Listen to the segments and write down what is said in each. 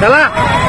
चला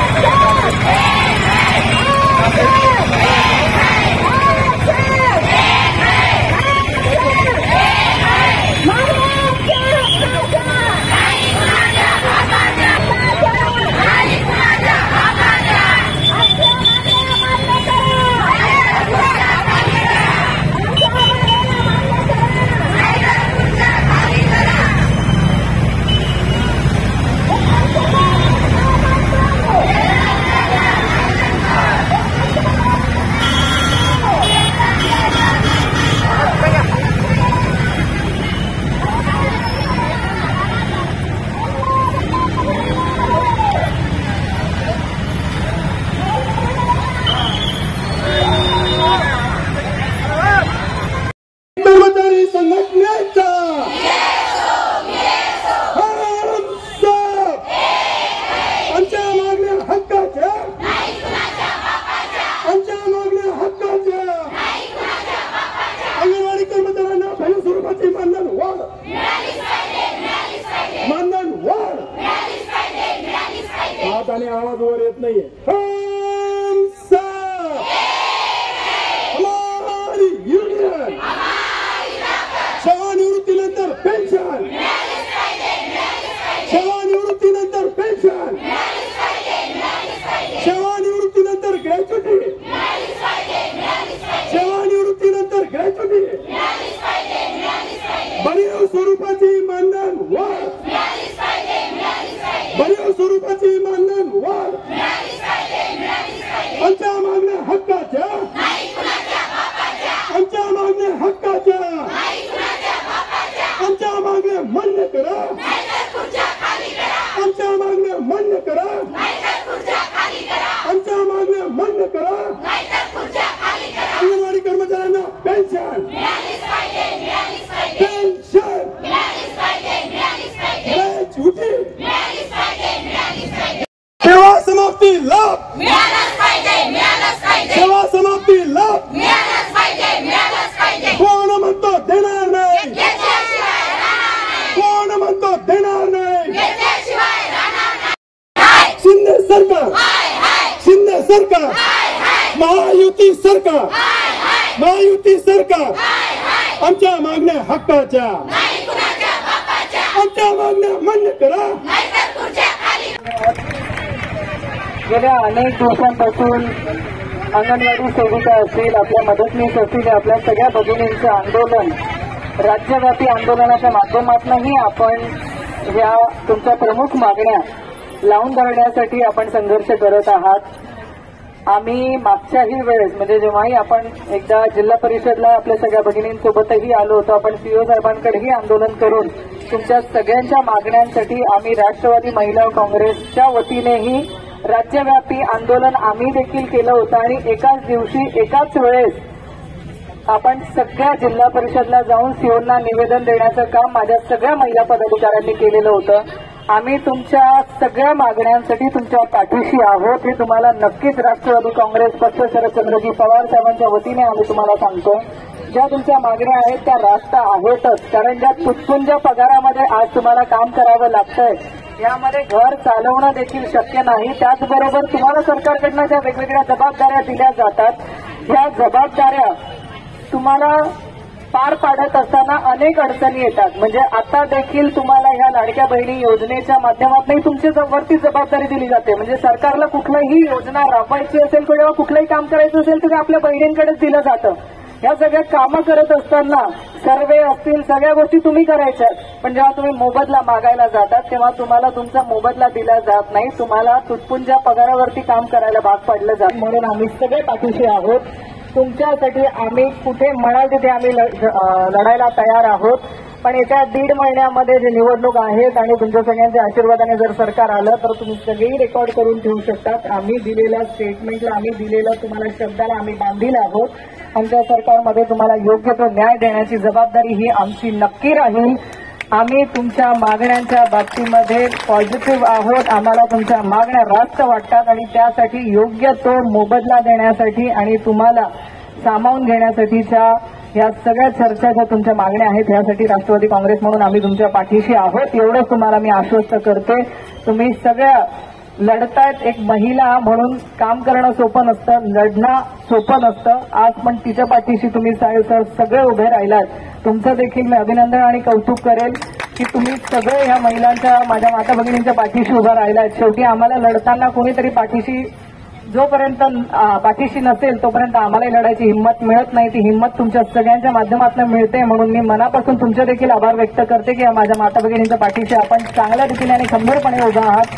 आणि आवाज वर येत नाहीये. हमारी युनियन सेवानिवृत्तीनंतर पेन्शन, सेवानिवृत्तीनंतर पेन्शन, सेवानिवृत्तीनंतर ग्रॅच्युटी, सेवानिवृत्तीनंतर ग्रॅच्युटी, भरीव स्वरूपाची मानधन वाढ, भरीव स्वरूपाची मानधन वाढ, आमच्या मागण्या हक्काच्या, आमच्या मागण्या हक्काच्या, आमच्या मागण्या मान्य करा, आमच्या मागण्या मान्य करा, आमच्या मागण्या मान्य करा. अंगणवाडी कर्मचाऱ्यांना पेन्शन, पेन्शन, ग्रॅच्युटी, सेवा समाप्ती लाभ, सेवा समाप्ती लाभ कोण म्हणतो देणार नाही, कोण म्हणतो देणार नाही. शिंदे सरकार, शिंदे सरकार, महायुती सरकार, महायुती सरकार आमच्या मागण्या हक्काच्या, आमच्या मागण्या मान्य करा. गेल्या अनेक दिवसांपासून अंगणवाडी सेविका असतील, आपल्या मदतनीस असतील, आपल्या सगळ्या भगिनींचं आंदोलन, राज्यव्यापी आंदोलनाच्या माध्यमातूनही आपण या तुमच्या प्रमुख मागण्या लावून धरण्यासाठी आपण संघर्ष करत आहात. आम्ही मागच्याही वेळेस म्हणजे जेव्हाही आपण एकदा जिल्हा परिषदला आपल्या सगळ्या भगिनींसोबतही आलो होतो, आपण सीओ साहेबांकडेही आंदोलन करून तुमच्या सगळ्यांच्या मागण्यांसाठी आम्ही राष्ट्रवादी महिला काँग्रेसच्या वतीनेही राज्यव्यापी आंदोलन आम्ही देखील केलं होतं आणि एकाच दिवशी एकाच वेळेस आपण सगळ्या जिल्हा परिषदला जाऊन सीओंना निवेदन देण्याचं काम माझ्या सगळ्या महिला पदाधिकाऱ्यांनी केलेलं होतं. आम्ही तुमच्या सगळ्या मागण्यांसाठी तुमच्या पाठीशी आहोत हे तुम्हाला नक्कीच राष्ट्रवादी काँग्रेस पक्ष शरदचंद्रजी पवार साहेबांच्या वतीने आम्ही तुम्हाला सांगतो. ज्या तुमच्या मागण्या आहेत त्या रास्त आहेतच, कारण ज्या तुटपुंज पगारामध्ये आज तुम्हाला काम करावं लागतंय यामध्ये घर चालवणं देखील शक्य नाही. त्याचबरोबर तुम्हाला सरकारकडनं ज्या वेगवेगळ्या जबाबदाऱ्या दिल्या जातात ह्या जबाबदाऱ्या तुम्हाला पार पाडत असताना अनेक अडचणी येतात. म्हणजे आता देखील तुम्हाला ह्या लाडक्या बहिणी योजनेच्या माध्यमातून तुमच्या वरती जबाबदारी दिली जाते. म्हणजे सरकारला कुठलीही योजना राबवायची असेल किंवा कुठलंही काम करायचं असेल तर आपल्या बहिणींकडेच दिलं जातं. या सगळ्या कामं करत असताना सर्वे असतील सगळ्या गोष्टी तुम्ही करायच्या, पण जेव्हा तुम्ही मोबदला मागायला जातात तेव्हा तुम्हाला तुमचा मोबदला दिला जात नाही, तुम्हाला तुटपुंज्या पगारावरती काम करायला भाग पाडलं जात. म्हणून आम्ही सगळे पाठीशी आहोत तुमच्यासाठी. आम्ही कुठे म्हणाल तिथे आम्ही लढायला तयार आहोत. पण येत्या 1.5 महिन्यामध्ये जे निवडणूक आहेत आणि तुमच्या सगळ्यांच्या आशीर्वादाने जर सरकार आलं तर तुम्ही सगळी रेकॉर्ड करून ठेवू शकतात. आम्ही दिलेल्या स्टेटमेंटला, आम्ही दिलेल्या तुम्हाला शब्दाला आम्ही बांधील आहोत. आमच्या सरकारमध्ये तुम्हाला योग्य तो न्याय देण्याची जबाबदारी ही आमची नक्की राहील. आम्ही तुमच्या मागण्यांच्या बाबतीमध्ये पॉझिटिव्ह आहोत. आम्हाला तुमच्या मागण्या रास्त वाटतात आणि त्यासाठी योग्य तो मोबदला देण्यासाठी आणि तुम्हाला सामावून घेण्यासाठीच्या या सगळ्या चर्चा ज्या तुमच्या मागण्या आहेत यासाठी राष्ट्रवादी काँग्रेस म्हणून आम्ही तुमच्या पाठीशी आहोत. एवढंच तुम्हाला मी आश्वस्त करते. तुम्ही सगळ्या लढतायत एक महिला म्हणून काम करणं सोपं नसतं, लढणं सोपं नसतं. आज पण तिच्या पाठीशी तुम्ही सगळे उभे राहिलात. तुमचं देखील मी अभिनंदन आणि कौतुक करेल की तुम्ही सगळे ह्या महिलांच्या, माझ्या माता भगिनींच्या पाठीशी उभा राहिलात. शेवटी आम्हाला लढताना कोणीतरी पाठीशी, जोपर्यंत पाठीशी नसेल तोपर्यंत आम्हालाही लढायची हिंमत मिळत नाही. ती हिंमत तुमच्या सगळ्यांच्या माध्यमातून मिळते. म्हणून मी मनापासून तुमचे देखील आभार व्यक्त करते की माझ्या माता भगिनींच्या पाठीशी आपण चांगल्या रीतीने आणि खंबीरपणे उभा आहात.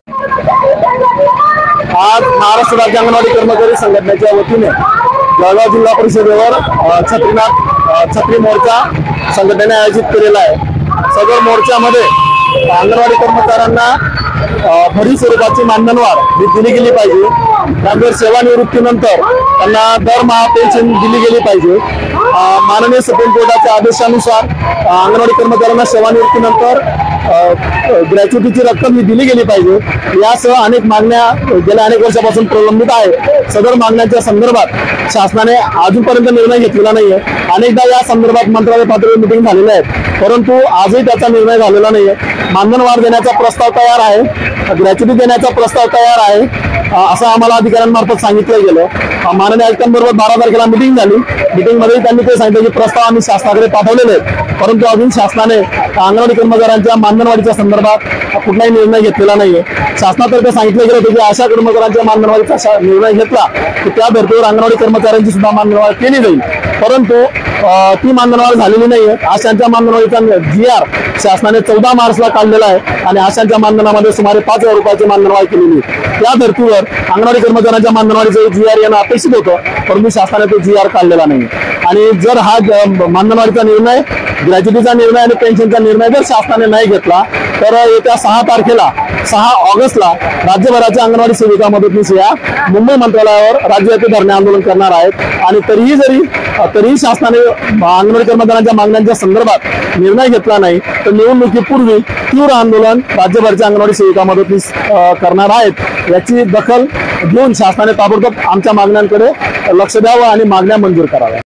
आज महाराष्ट्र राज्य अंगणवाडी कर्मचारी संघटनेच्या वतीने जळगाव जिल्हा परिषदेवर छत्री मोर्चा संघटनेने आयोजित केलेला आहे. सदर मोर्चामध्ये अंगणवाडी कर्मचाऱ्यांना भरीव स्वरूपाची मानधनवाढ ही दिली गेली पाहिजे. त्यानंतर सेवानिवृत्तीनंतर त्यांना दरमहा पेन्शन दिली गेली पाहिजे. माननीय सुप्रीम कोर्टाच्या आदेशानुसार अंगणवाडी कर्मचाऱ्यांना सेवानिवृत्तीनंतर ग्रॅच्युटीची रक्कम ही दिली गेली पाहिजे. यासह अनेक मागण्या गेल्या अनेक वर्षापासून प्रलंबित आहेत. सदर मागण्यांच्या संदर्भात शासनाने अजूनपर्यंत निर्णय घेतलेला नाहीये. अनेकदा या संदर्भात मंत्रालय पातळीवर मिटिंग झालेल्या आहेत, परंतु आजही त्याचा निर्णय झालेला नाहीये. मानधनवाढ देण्याचा प्रस्ताव तयार आहे, ग्रॅच्युटी देण्याचा प्रस्ताव तयार आहे असं आम्हाला अधिकाऱ्यांमार्फत सांगितलं गेलं. माननीय आयुक्तांबरोबर 12 तारखेला मिटिंग झाली. मिटिंगमध्ये त्यांनी ते सांगितलं की प्रस्ताव आम्ही शासनाकडे पाठवलेले आहेत, परंतु अजून शासनाने अंगणवाडी कर्मचाऱ्यांच्या मानधनवाढीच्या संदर्भात कुठलाही निर्णय घेतलेला नाहीये. शासनातर्फे सांगितलं गेलं होतं की अशा कर्मचाऱ्यांच्या मानधनवाढीचा निर्णय घेतला की त्या धर्तीवर अंगणवाडी कर्मचाऱ्यांची सुद्धा मानधनवाढ केली जाईल, परंतु ती मानधनवाढ झालेली नाहीये. आशांच्या मानधनवाढीचा GR शासनाने 14 मार्चला काढलेला आहे आणि आशांच्या मानधनामध्ये सुमारे 5,000 रुपयाची मानधनवाढ केलेली आहे. त्या धर्तीवर अंगणवाडी कर्मचाऱ्यांच्या मानधनवाढीचं GR येणं अपेक्षित होतं, परंतु शासनाने तो GR काढलेला नाही. आणि जर हा मानधनवाढीचा निर्णय, ग्रॅच्युटीचा निर्णय आणि पेन्शनचा निर्णय जर शासनाने नाही घेतला तर येत्या 6 ऑगस्टला राज्यभराच्या अंगणवाडी सेविका मदतनीस या मुंबई मंत्रालयावर राज्यव्यापी धरणे आंदोलन करणार आहेत. आणि तरीही शासनाने अंगणवाडी कर्मचाऱ्यांच्या मागण्यांच्या संदर्भात निर्णय घेतला नाही तर निवडणुकीपूर्वी तीव्र आंदोलन राज्यभरच्या अंगणवाडी सेविका मदतनीस करणार आहेत. याची दखल घेऊन शासनाने ताबडतोब आमच्या मागण्यांकडे लक्ष द्यावं आणि मागण्या मंजूर कराव्या.